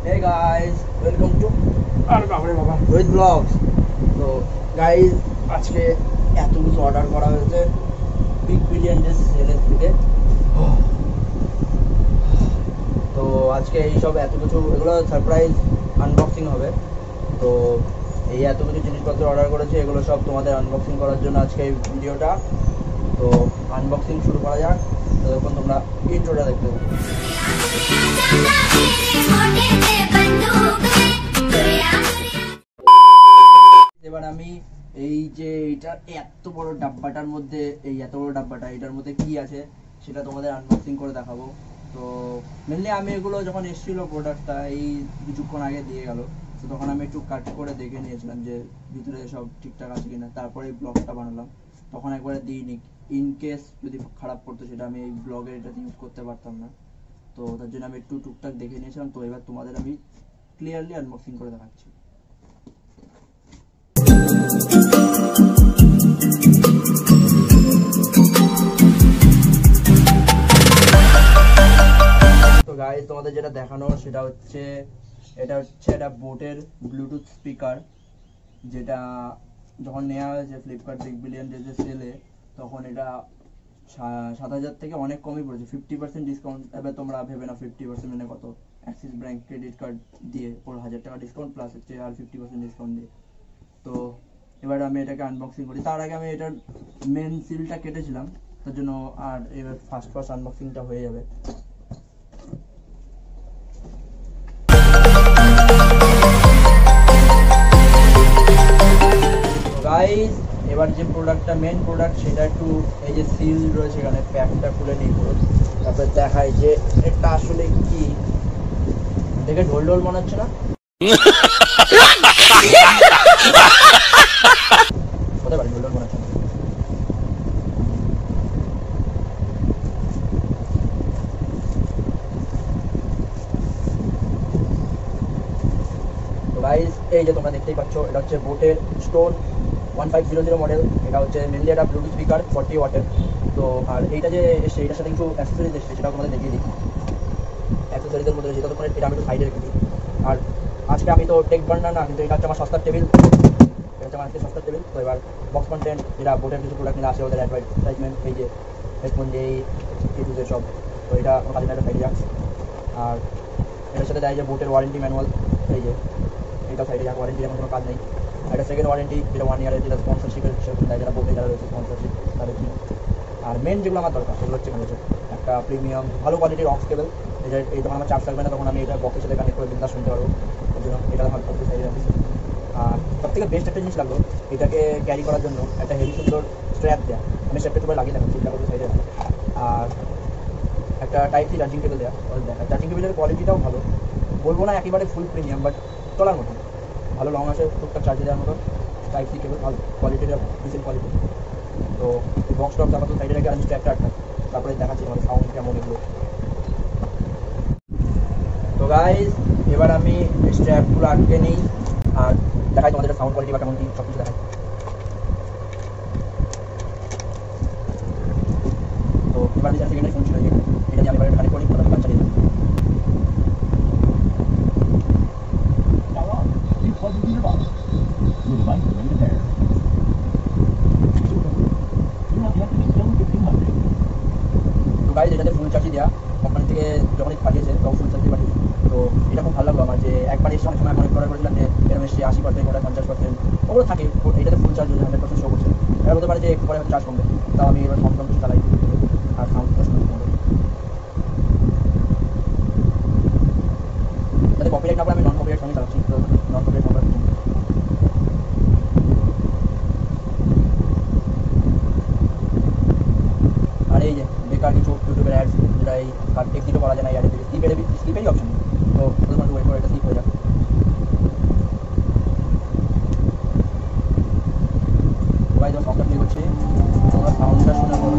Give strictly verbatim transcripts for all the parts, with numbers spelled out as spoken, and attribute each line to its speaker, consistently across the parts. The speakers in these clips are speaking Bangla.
Speaker 1: Hey guys, welcome to Rohit Vlogs. So guys, আজকে এত কিছু অর্ডার করা হয়েছে বিগ বিলিয়ন ডে সেলের থেকে। তো আজকে এই সব এত কিছু এগুলো সারপ্রাইজ আনবক্সিং হবে। তো এই এত কিছু জিনিসপত্র অর্ডার করেছি, এগুলো সব তোমাদের আনবক্সিং করার জন্য আজকে এই ভিডিওটা। তো আনবক্সিং শুরু করা যাক। তখন তোমরা ইন্ট্রোটা দেখতে পাবে। এবার আমি এই যে এইটার এত বড় ডাব্বাটার মধ্যে এই এত বড় ডাব্বাটা এটার মধ্যে কি আছে সেটা তোমাদের আনবক্সিং করে দেখাবো। তো মেনলি আমি এগুলো যখন এসেছিল প্রোডাক্টটা এই কিছুক্ষণ আগে দিয়ে গেল, তো তখন আমি একটু কাট করে দেখে নিয়েছিলাম যে ভিতরে সব ঠিকঠাক আছে কিনা, তারপরে এই ব্লগটা বানালাম। তখন একবারে দিইনি, ইন কেস যদি খারাপ পড়তো সেটা আমি এই ব্লগের এটাতে ইউজ করতে পারতাম না। তো তার জন্য আমি একটু টুকটাক দেখে নিয়েছিলাম। তো এবার তোমাদের আমি ক্লিয়ারলি আনবক্সিং করে দেখাচ্ছি। তো গাইস, তোমাদের যেটা দেখানো সেটা হচ্ছে এটা হচ্ছে একটা বোটের ব্লুটুথ স্পিকার, যেটা যখন নেওয়া হয়েছে ফ্লিপকার্ট বিগ বিলিয়ন ডে সেলে তখন এটা সাত হাজার থেকে অনেক কমই পড়েছে, ফিফটি পার্সেন্ট ডিসকাউন্ট। এবার তোমরা ভেবে না ফিফটি পার্সেন্ট মানে কত, অ্যাক্সিস ব্যাংক ক্রেডিট কার্ড দিয়ে পুরো হাজার টাকা ডিসকাউন্ট প্লাস হচ্ছে আর ফিফটি পার্সেন্ট ডিসকাউন্ট দিয়ে। তো এবার আমি এটাকে আনবক্সিং করি। তার আগে আমি এটার মেন সিলটা কেটেছিলাম, তার জন্য আর এবার ফার্স্ট ফার্স্ট আনবক্সিংটা হয়ে যাবে। গাইস, এবার যে প্রোডাক্টটা মেন প্রোডাক্ট সেটা একটু এই যে সিল রয়েছে এখানে, প্যাকটা খুলে নিই পুরো, তারপরে দেখায় যে এটা আসলে কি। দেখে ঢোল ঢোল মনে হচ্ছে না? হতে পারে ঢোল ঢোল মনে হচ্ছে না। তো গাইস, এই যে তোমরা দেখতেই পাচ্ছ এটা হচ্ছে বোটের stone one five zero zero model. এটা হচ্ছে মেনলি একটা ব্লুটুথ স্পিকার ফর্টি ওয়াটের। তো আর এইটা যে এসছে এটার সাথে কিছু অ্যাক্সেসরিজ এসছে সেটা তোমাদের দেখিয়ে দিই। অ্যাক্সেসরিজের মধ্যে যেটা তোমার এটা আমি একটু সাইডে রেখে দিই। আর আজকে আমি তো টেক বার্নার না, কিন্তু এটা হচ্ছে আমার সস্তার টেবিল, এটা হচ্ছে আমার আজকে সস্তার টেবিল। তো এবার বক্স কন্টেন্ট যেটা বোটের কিছু প্রোডাক্ট নিয়ে আসে ওদের অ্যাডভার্টাইজমেন্ট, এই যে হেডফোন যে ইউজের সব, তো এটা আমার কাছে একটা সাইডে যাক। আর এটার সাথে দেয় যে বোটের ওয়ারেন্টি ম্যানুয়াল, এই যে এটা সাইডে যাক, ওয়ারেন্টি এমন কোনো কাজ নেই। একটা সেকেন্ড ওয়ারেন্টি যেটা ওয়ান ইয়ারের, যেটা স্পন্সরশিপের সেরকম দেয়, যারা বোটে যারা রয়েছে স্পন্সরশিপ তাদের জন্য। আর মেন যেগুলো আমার দরকার সেগুলো হচ্ছে মানে একটা প্রিমিয়াম ভালো কোয়ালিটির অক্স কেবল, এটা এই যখন আমার চার্জ থাকবে না তখন আমি এটা বক্সের সাথে কানেক্ট করে বিন্দাস শুনতে পারবো, ওই জন্য এটা আমার করতে সাইডে রাখছি। আর সব থেকে বেস্ট একটা জিনিস লাগলো এটাকে ক্যারি করার জন্য একটা হেভি সুন্দর স্ট্র্যাপ দেওয়া, আমি স্ট্র্যাপটা একটু লাগিয়ে দেখাচ্ছি, এটা করতে সাইডে রাখি। আর একটা টাইপ সি চার্জিং কেবল দেওয়া, দেখা চার্জিং কেবলের কোয়ালিটিটাও ভালো, বলবো না একেবারে ফুল প্রিমিয়াম, বাট চলার মতো ভালো, লং আছে, টুকটাক চার্জে দেওয়ার মতো টাইপ সি কেবল, ভালো কোয়ালিটিটা, ডিসেন্ট কোয়ালিটি। তো এই বক্স টক্স আমার তো সাইডে রেখে আমি স্ট্র্যাপটা আটকা, তারপরে দেখাচ্ছি আমাদের সাউন্ড কেমন এগুলো। তো গাইস, এবার আমি স্ট্র্যাপগুলো আটকে নিই আর দেখাই তোমাদের সাউন্ড কোয়ালিটি বা কেমন কি সব কিছু দেখাই। তো এবার আমি সেকেন্ডারি ফোন ছিল এটা দিয়ে আমি এবার কানেক্ট করি, কথা চালিয়ে দিই। তো গাইস, এটাতে ফুল চার্জই দেওয়া, কোম্পানি থেকে যখনই পাঠিয়েছে তখন ফুল চার্জই পাঠিয়েছে। তো এটা খুব ভালো লাগলো আমার, যে একবার এসে অনেক সময় অনেক অর্ডার করেছিলাম যে এরকম এসে আশি পার্সেন্ট ওটা পঞ্চাশ পার্সেন্ট ওগুলো থাকে, এটাতে full charge hundred percent show করছে। এবার বলতে পারে যে একটু পরে হয়তো চার্জ কমবে, তাও আমি এবার কম কম কিছু চালাই আর সাউন্ডটা শুনে কমবে, যাতে কপিরাইট না পড়ে আমি নন কপিরাইট সঙ্গে চালাচ্ছি, তো নন কপিরাইট নাম্বার। আর এই যে বেকার কিছু ইউটিউবের অ্যাডস, যেটা এই এক্সিটও করা যায় না, অ্যাডের দিকে স্কিপের স্কিপেরই অপশন, তো তোমার ওয়েট করে এটা স্কিপ হয়ে যাক। সবাই যখন সফটওয়্যার প্লে করছে তোমরা সাউন্ডটা শুনে বলো।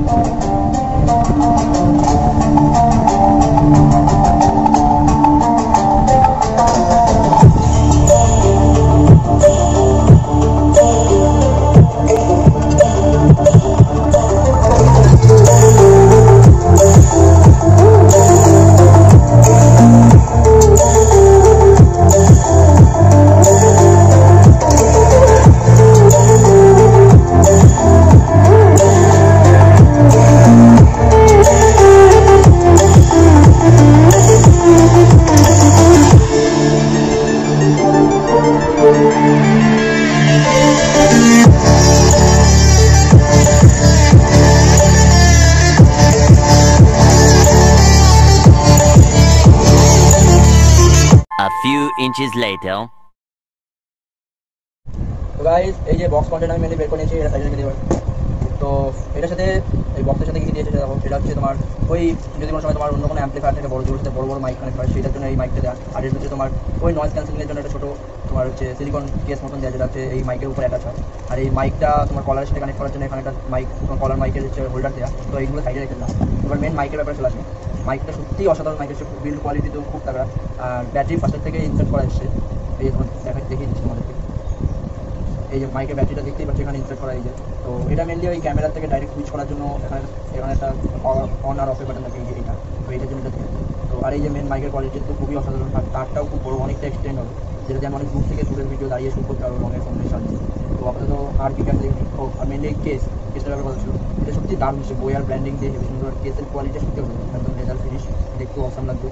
Speaker 2: few inches later.
Speaker 1: তো গাইস এই যে বক্স কন্টেন্ট আমি মেনলি বের করে নিয়েছি, এটা সাইডে রেখে দেবো। তো এটার সাথে এই বক্সের সাথে কি দিয়েছে দেখো, সেটা হচ্ছে তোমার ওই যদি কোনো সময় তোমার অন্য কোনো অ্যাম্পলিফায়ার থেকে বড় জোর সাথে বড় বড় মাইক কানেক্ট হয়, সেটার জন্য এই মাইকটা দেওয়া। আর এর হচ্ছে তোমার ওই নয়েজ ক্যান্সেলিংয়ের জন্য একটা ছোটো তোমার হচ্ছে সিলিকন কেস মতন দেওয়া, যেটা হচ্ছে এই মাইকের উপরে অ্যাটাচ হয়। আর এই মাইকটা তোমার কলারের সাথে কানেক্ট করার জন্য এখানে একটা মাইক তোমার কলার মাইকের হচ্ছে হোল্ডার দেওয়া। তো এইগুলো সাইডে রেখে দিলাম। এবার মেন মাইকের ব্যাপারে চলে আসে। মাইকটা সত্যিই অসাধারণ, মাইকের বিল্ড কোয়ালিটি তো খুব তাগড়া। আর ব্যাটারি ফার্স্টের থেকে ইনসার্ট করা এসছে, এই তোমার দেখা দেখিয়ে দিচ্ছি তোমাদেরকে। এই যে মাইকের ব্যাটারিটা দেখতেই পাচ্ছি এখানে ইনসার্ট করা। এই যে তো এটা মেনলি ওই ক্যামেরা থেকে ডাইরেক্ট সুইচ করার জন্য এখানে এখানে একটা অন আর অফের বাটন থাকে, এই যে এটা। তো এইটার জন্য এটা তো আর এই যে মেন মাইকের কোয়ালিটি তো খুবই অসাধারণ। আর তারটাও খুব বড়, অনেকটা এক্সটেন্ড হবে, যেটা দিয়ে আমি অনেক দূর থেকে দূরের ভিডিও দাঁড়িয়ে শুট করতে পারবো রঙের ফোনের সাহায্যে। তো আপাতত আর কি কাছে ও আর মেনলি কেস কেসটার ব্যাপারে কথা ছিল, এটা সত্যি দারুণ হচ্ছে। বই আর ব্র্যান্ডিং দিয়ে হেভি সুন্দর, কেসের কোয়ালিটি সত্যি একদম রেজাল্ট ফিনিশ, দেখতেও অসাম লাগবে।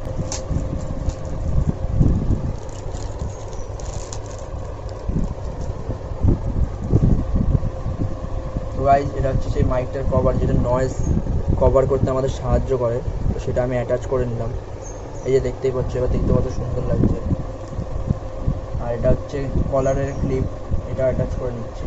Speaker 1: তো গাইজ এটা হচ্ছে সেই মাইকটার কভার, যেটা নয়েজ কভার করতে আমাদের সাহায্য করে। তো সেটা আমি অ্যাটাচ করে নিলাম, এই যে দেখতেই পাচ্ছ, এবার দেখতে কত সুন্দর লাগছে। আর এটা হচ্ছে কলারের ক্লিপ, এটা অ্যাটাচ করে নিচ্ছি।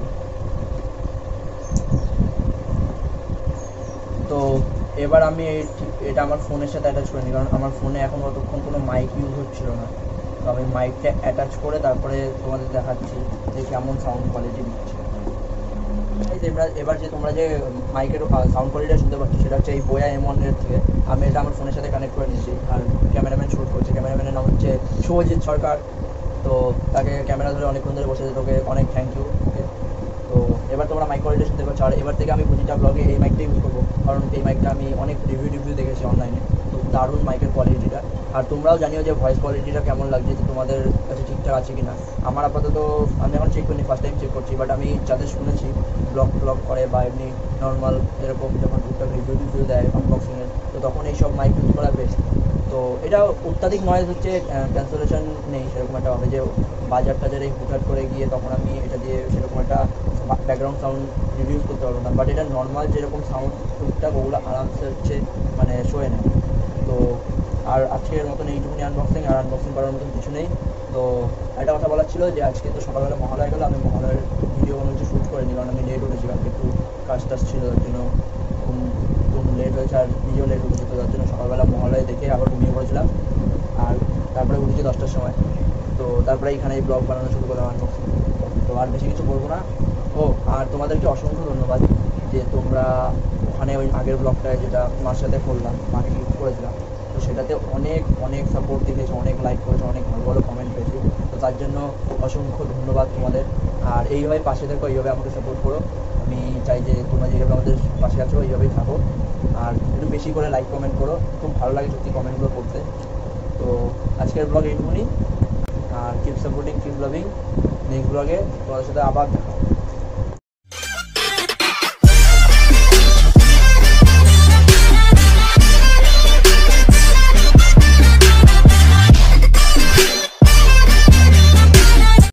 Speaker 1: তো এবার আমি এটা আমার ফোনের সাথে অ্যাটাচ করে নিই, কারণ আমার ফোনে এখন অতক্ষণ কোনো মাইক ইউজ হচ্ছিল না। তো আমি মাইকটা অ্যাটাচ করে তারপরে তোমাদের দেখাচ্ছি যে কেমন সাউন্ড কোয়ালিটি দিচ্ছে। এবার এবার যে তোমরা যে মাইকের সাউন্ড কোয়ালিটি শুনতে পাচ্ছ, সেটা হচ্ছে এই বোয়া এম ওয়ান এর থেকে। আমি এটা আমার ফোনের সাথে কানেক্ট করে নিয়েছি। আর ক্যামেরাম্যান শ্যুট করছে, ক্যামেরাম্যানের নাম হচ্ছে শুভজিৎ সরকার। তো তাকে ক্যামেরা ধরে অনেকক্ষণ ধরে বসে, তোকে অনেক থ্যাংক ইউ। ওকে, তো এবার তোমরা মাইক কোয়ালিটি শুনতে পাচ্ছ। আর এবার থেকে আমি প্রতিটা ব্লগে এই মাইকটা ইউজ করবো, কারণ এই মাইকটা আমি অনেক রিভিউ রিভিউ দেখেছি অনলাইনে। তো দারুণ মাইকের কোয়ালিটিটা। আর তোমরাও জানিও যে ভয়েস কোয়ালিটিটা কেমন লাগছে, যে তোমাদের কাছে ঠিকঠাক আছে কিনা। আমার আপাতত আমি এখন চেক করিনি, ফার্স্ট টাইম চেক করছি। বাট আমি যাদের শুনেছি ব্লগ ব্লগ করে বা এমনি নর্মাল এরকম যখন টুকটাক রিভিউ রিভিউ দেয় আনবক্সিংয়ের, তো তখন এইসব মাইক ইউজ করা বেস্ট। তো এটা অত্যাধিক নয়েজ হচ্ছে, ক্যান্সেলেশন নেই সেরকম একটা হবে যে বাজার টাজারে হুটহাট করে গিয়ে তখন আমি এটা দিয়ে সেরকম একটা ব্যাকগ্রাউন্ড সাউন্ড রিডিউস করতে পারবো না। বাট এটা নর্মাল যেরকম সাউন্ড টুকটাক ওগুলো আরামসে হচ্ছে মানে শোয়ে নেয়। তো আর আজকের মতন এইটুকুনি আনবক্সিং, আর আনবক্সিং করার মতন কিছু নেই। তো একটা কথা বলার ছিল যে আজকে তো সকালবেলা মহালয়া গেলো, আমি মহালয়ের ভিডিও কোনো কিছু শ্যুট করিনি, কারণ আমি লেট উঠেছি। কালকে একটু কাজ টাজ ছিল, তার জন্য ঘুম ঘুম লেট হয়েছে, আর নিজেও লেট উঠেছি। তো তার জন্য সকালবেলা মহালয়া দেখে আবার ঘুমিয়ে পড়েছিলাম। আর তারপরে উঠেছি দশটার সময়। তো তারপরে এইখানে এই ব্লগ বানানো শুরু করলাম আনবক্সিং। তো আর বেশি কিছু বলবো না। ও আর তোমাদেরকে অসংখ্য ধন্যবাদ যে তোমরা ওখানে ওই আগের ব্লগটায় যেটা মার সাথে করলাম, মাকে গিফট করেছিলাম, তো সেটাতে অনেক অনেক সাপোর্ট দিয়েছে, অনেক লাইক করেছে, অনেক ভালো ভালো কমেন্ট পেয়েছি। তো তার জন্য অসংখ্য ধন্যবাদ তোমাদের। আর এইভাবে পাশে থেকো, এইভাবে আমাকে সাপোর্ট করো। আমি চাই যে তোমরা যেভাবে আমাদের পাশে আছো এইভাবেই থাকো। আর একটু বেশি করে লাইক কমেন্ট করো, খুব ভালো লাগে সত্যি কমেন্টগুলো করতে। তো আজকের ব্লগ এইটুকুনি। আর keep supporting, keep loving. Next ব্লগে তোমাদের সাথে আবার দেখা।